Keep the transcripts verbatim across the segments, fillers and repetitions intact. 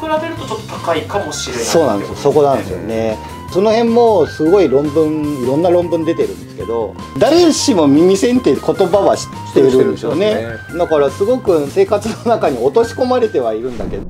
べるとちょっと高いかもしれない。 そうなんですよ、そこなんですよね。その辺もすごい論文、いろんな論文出てるんですけど、誰しも耳栓って言葉は知ってるんですよね。だからすごく生活の中に落とし込まれてはいるんだけど。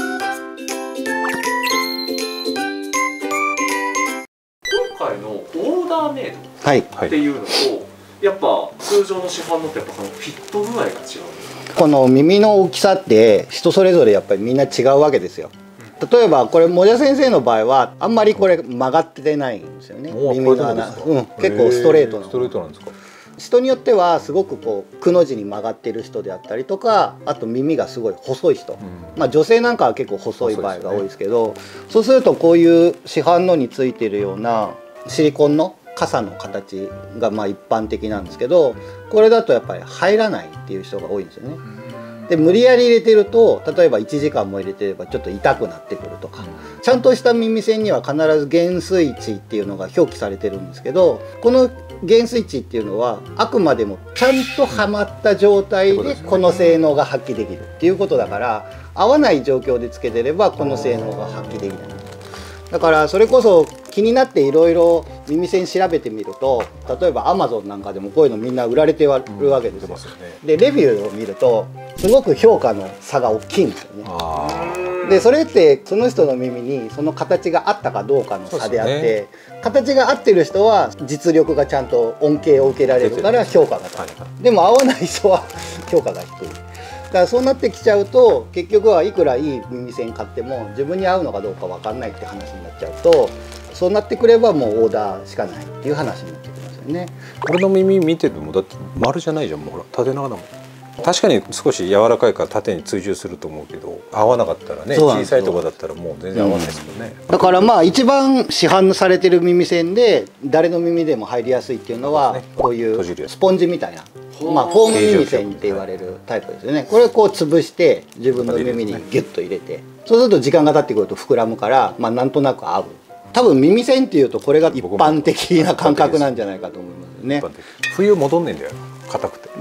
今回のオーダーメイドっていうのと、やっぱ通常の市販のってやっぱそのフィット具合が違うんですか？ この耳の大きさって人それぞれやっぱりみんな違うわけですよ。例えばこれもじゃ先生の場合はあんまりこれ曲がってないんですよね。耳の穴、うん、結構ストレートな。 ストレートなんですか？ 人によってはすごくこうくの字に曲がってる人であったりとか、あと耳がすごい細い人、うん、まあ女性なんかは結構細い場合が多いですけど、そうするとこういう市販のについてるようなシリコンの傘の形がまあ一般的なんですけど、これだとやっぱり入らないっていう人が多いんですよね。で無理やり入れてると、例えばいちじかんも入れてればちょっと痛くなってくるとか、ちゃんとした耳栓には必ず減衰値っていうのが表記されてるんですけど、この減衰値っていうのはあくまでもちゃんとはまった状態でこの性能が発揮できるっていうことだから、合わない状況でつけてればこの性能が発揮できない。だからそれこそ気になっていろいろ耳栓調べてみると、例えばアマゾンなんかでもこういうのみんな売られてるわけですよ。でレビューを見るとすごく評価の差が大きいんですよね。でそれってその人の耳にその形があったかどうかの差であって、ね、形が合ってる人は実力がちゃんと恩恵を受けられるから評価が高い。でも合わない人は評価が低い。だからそうなってきちゃうと、結局はいくらいい耳栓買っても自分に合うのかどうか分かんないって話になっちゃうと、そうなってくればもうオーダーしかないっていう話になってきますよね。 俺の耳見ててもだって丸じゃないじゃん、もうほら縦長だもん。確かに少し柔らかいから縦に追従すると思うけど、合わなかったらね、小さいとこだったらもう全然合わないですもんね。 うん、だからまあ一番市販されてる耳栓で誰の耳でも入りやすいっていうのは、こういうスポンジみたいな、まあフォーム耳栓って言われるタイプですよね。これをこう潰して自分の耳にギュッと入れて、そうすると時間が経ってくると膨らむから、まあなんとなく合う。多分耳栓っていうとこれが一般的な感覚なんじゃないかと思いますね。 冬戻んねえんだよ、硬くて。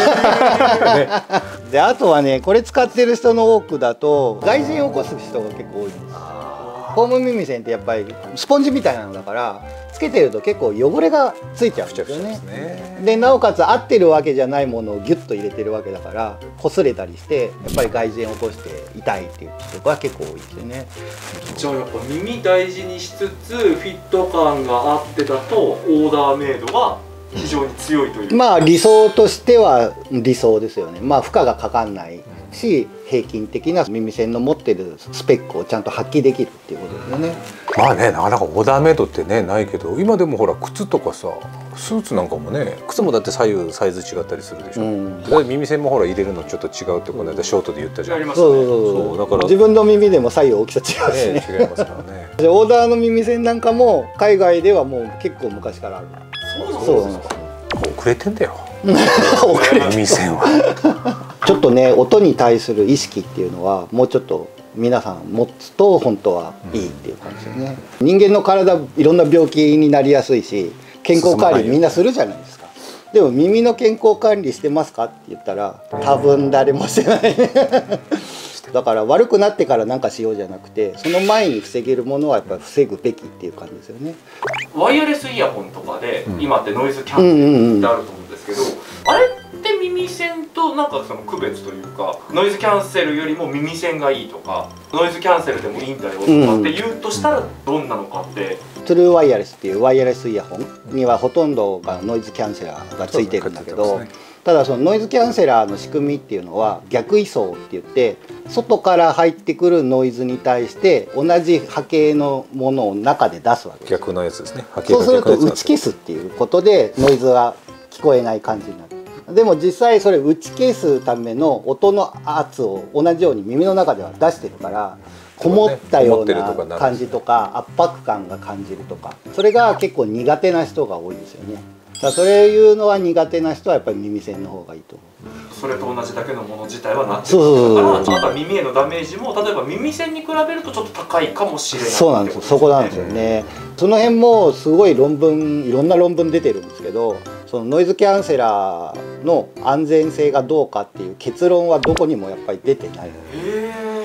であとはね、これ使ってる人の多くだと外耳を起こす人が結構多いんです。フォーム耳栓ってやっぱりスポンジみたいなのだから、つけてると結構汚れがついちゃうんですよね。でなおかつ合ってるわけじゃないものをギュッと入れてるわけだから、擦れたりしてやっぱり外耳を起こして痛いっていう人が結構多いですよね。 じゃあやっぱ耳大事にしつつフィット感があってだとオーダーメイドが非常に強いという。 まあ理想としては理想ですよね。まあ負荷がかかんないし、平均的な耳栓の持ってるスペックをちゃんと発揮できるっていうことですよね。 まあね、なかなかオーダーメイドってねないけど、今でもほら靴とかさ、スーツなんかもね、靴もだって左右サイズ違ったりするでしょ。うん、だ耳栓もほら入れるのちょっと違うってこの間ショートで言ったじゃん。そうそうそう。だから自分の耳でも左右大きさ違うしね。 違いますからね。 でオーダーの耳栓なんかも海外ではもう結構昔からある。 そうなんですか。 遅れてんだよ。耳栓は。 ちょっとね、音に対する意識っていうのはもうちょっと皆さん持つと本当はいいっていう感じですよね。うん、人間の体いろんな病気になりやすいし、健康管理みんなするじゃないですか。でも耳の健康管理してますかって言ったら多分誰もしてないだから悪くなってから何かしようじゃなくて、その前に防げるものはやっぱり防ぐべきっていう感じですよね。 ワイヤレスイヤホンとかで、うん、今ってノイズキャンセルってあると思うんですけど、あれって耳栓となんかその区別というか、ノイズキャンセルよりも耳栓がいいとか、ノイズキャンセルでもいいんだよとかって言うとしたらどんなのかって。トゥルーワイヤレスっていうワイヤレスイヤホンにはほとんどがノイズキャンセラーがついてるんだけど、ただそのノイズキャンセラーの仕組みっていうのは逆位相って言って、外から入ってくるノイズに対して同じ波形のものを中で出すわけです。 逆のやつですね。 そうすると打ち消すっていうことでノイズが聞こえない感じになる。でも実際それ打ち消すための音の圧を同じように耳の中では出してるから、こもったような感じとか圧迫感が感じるとか、それが結構苦手な人が多いですよね。だからそれいうのは苦手な人はやっぱり耳栓の方がいいと思う。 それと同じだけのもの自体はなってるから、あとは耳へのダメージも例えば耳栓に比べるとちょっと高いかもしれない。 そうなんですよ、そこなんですよね。その辺もすごい論文、いろんな論文出てるんですけど、そのノイズキャンセラーの安全性がどうかっていう結論はどこにもやっぱり出てない。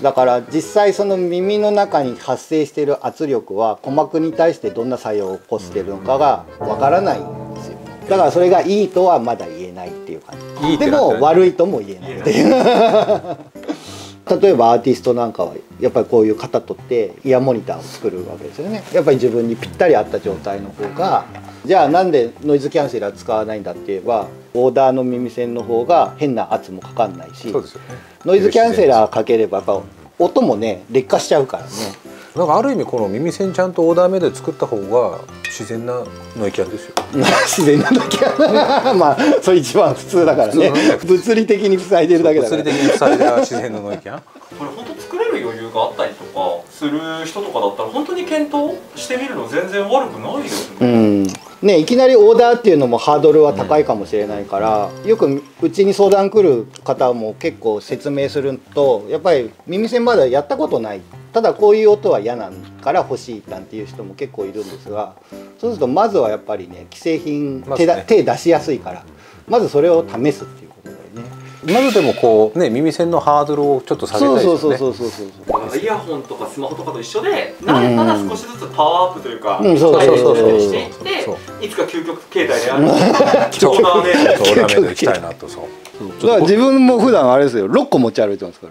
だから実際その耳の中に発生している圧力は鼓膜に対してどんな作用を起こしているのかがわからないんですよ。だからそれがいいとはまだ言えないっていう感じ。いいでも悪いとも言えないっていう例えばアーティストなんかはやっぱりこういう型取ってイヤーモニターを作るわけですよね。やっぱり自分にぴったり合った状態の方が、じゃあなんでノイズキャンセラー使わないんだって言えば、オーダーの耳栓の方が変な圧もかかんないし、 そうですよね、 ノイズキャンセラーかければやっぱ音もね劣化しちゃうからね。 なんかある意味この耳栓ちゃんとオーダーメイドで作った方が自然なノイキャンですよ自然なノイキャンまあそれ一番普通だからね。物理的に塞いでるだけだから。 物理的に塞いでる自然のノイキャンこれ本当作れる余裕があったりとかする人とかだったら本当に検討してみるの全然悪くないですね。 うんね、いきなりオーダーっていうのもハードルは高いかもしれないから、うん、よくうちに相談来る方も結構説明すると、やっぱり耳栓まだやったことない、ただこういう音は嫌なんから欲しいなんていう人も結構いるんですが、そうするとまずはやっぱりね、既製品手だ、ね、手出しやすいからまずそれを試すっていうことだよね。 まずでもこうね、耳栓のハードルをちょっと下げたいですよね。 そうそうそうそうそうそう。 イヤホンとかスマホとかと一緒で、慣れたら少しずつパワーアップというか、 うん、そうそうそうそうしていって、いつか究極形態であるオーダーメイド、 オーダーメイド行きたいなと。そう。 だから自分も普段あれですよ、ろっこ持ち歩いてますから。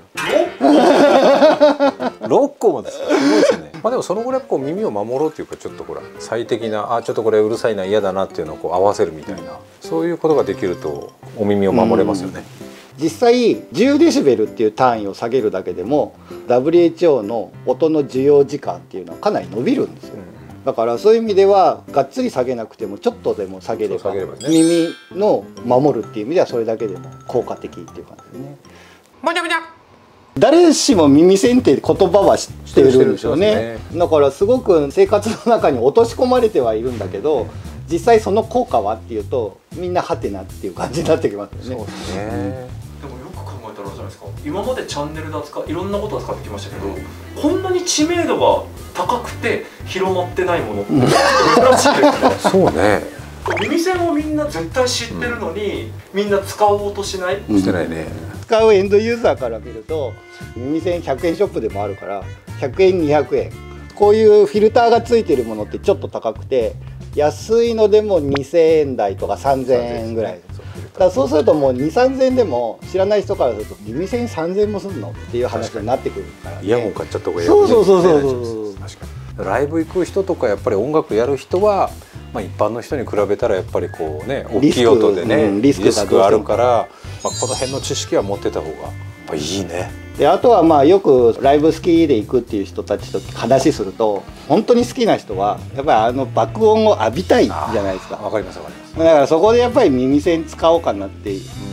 ろっこもですか。すごいですね。まあでもそのぐらいこう耳を守ろうっていうか、ちょっとほら最適な、あちょっとこれうるさいな嫌だなっていうのをこう合わせるみたいな、そういうことができるとお耳を守れますよね。 実際じゅうデシベルっていう単位を下げるだけでも ダブリューエイチオー の音の受容時間っていうのはかなり伸びるんですよ。だからそういう意味ではがっつり下げなくてもちょっとでも下げれば耳の守るっていう意味ではそれだけでも効果的っていう感じですね。もじゃもじゃ誰しも耳栓って言葉は知ってるんですよね。だからすごく生活の中に落とし込まれてはいるんだけど、実際その効果はっていうとみんなハテナっていう感じになってきますよね。 そうですね。 でもよく考えたらじゃないですか、今までチャンネルで扱いろんなことを扱ってきましたけど、こんなに知名度が高くて広まってないものって珍しいですね。 そうね。 耳栓をみんな絶対知ってるのに、うん、みんな使おうとしない、 うん、してないね。 使うエンドユーザーから見ると耳栓ひゃくえんショップでもあるからひゃくえんにひゃくえん、こういうフィルターがついてるものってちょっと高くて、安いのでもにせんえん台とかさんぜんえんぐらい。だからそうするともうにせんさんぜんえんでも知らない人からすると耳栓さんぜんえんもすんのっていう話になってくるからね。 イヤホン買っちゃった方がいい。 そうそうそうそうそう。 確かにライブ行く人とかやっぱり音楽やる人は、まあ、一般の人に比べたらやっぱりこうね、大きい音でね、うん、リスクがあるから、まあ、この辺の知識は持ってた方がいいね。 であとはまあよくライブ好きで行くっていう人たちと話すると、本当に好きな人はやっぱりあの爆音を浴びたいじゃないですか。 わかりますわかります。 だからそこでやっぱり耳栓使おうかなって、うん、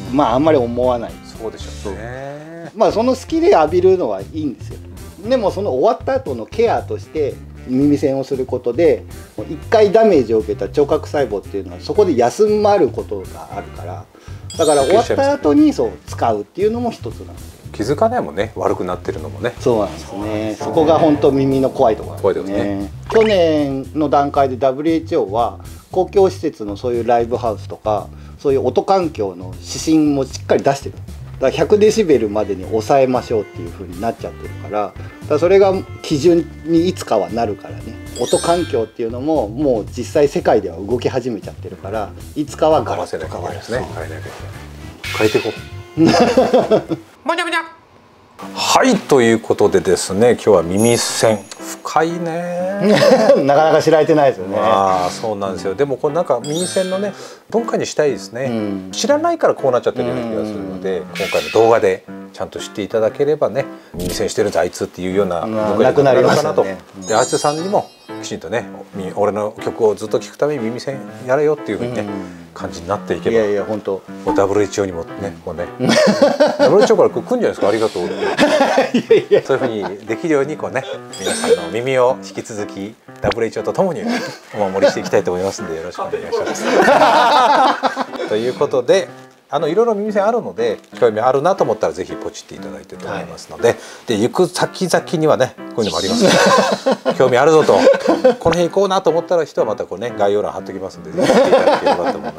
まああんまり思わない。 そうでしょうね。 まあその好きで浴びるのはいいんですよ。でもその終わった後のケアとして耳栓をすることで一回ダメージを受けた聴覚細胞っていうのはそこで休まることがあるから、だから終わった後にそう使うっていうのも一つなんですよ。 気づかないもんね、悪くなってるのもね。 そうなんですね。そこが本当耳の怖いところですね。去年の段階で ダブリューエイチオー は公共施設のそういうライブハウスとかそういう音環境の指針もしっかり出してる。だからひゃくデシベルまでに抑えましょうっていう風になっちゃってるから、だからそれが基準にいつかはなるからね。音環境っていうのももう実際世界では動き始めちゃってるから、いつかはガラッと変わるですね。 変えていこう。もじゃもじゃ。はい、ということでですね、今日は耳栓深いね。 なかなか知られてないですよね。 ああ、そうなんですよ。でもこれなんか耳栓のね文化にしたいですね。うん、知らないからこうなっちゃってるような気がするので、今回の動画でちゃんと知っていただければね、耳栓してるぞあいつっていうような文化になるのかなと。で、アーティストさんにもきちんとね、俺の曲をずっと聴くために耳栓やれよっていうふうにね、感じになっていけば、 いやいや本当ダブリューエイチオー にもね、こうねダブリューエイチオー から来るんじゃないですか、ありがとうっていやいや、そういうふうにできるようにこうね、皆さんの耳を引き続き ダブリューエイチオー とともにお守りしていきたいと思いますので、よろしくお願いしますということで、あのいろいろ耳栓あるので興味あるなと思ったらぜひポチっていただいてと思いますので、はい、で行く先々にはねこういうのもありますので興味あるぞとこの辺行こうなと思ったら人はまたこうね概要欄貼っときますのでぜひ見ていただければと思いますのでよろしくお願いします。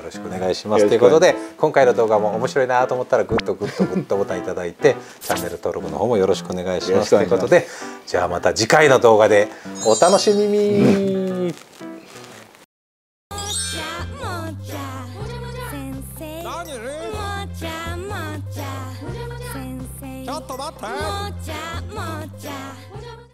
ろしくお願いしますということで、今回の動画も面白いなと思ったらグッドグッドグッドボタンいただいてチャンネル登録の方もよろしくお願いしますということで、じゃあまた次回の動画でお楽しみに。 ちょっと待って。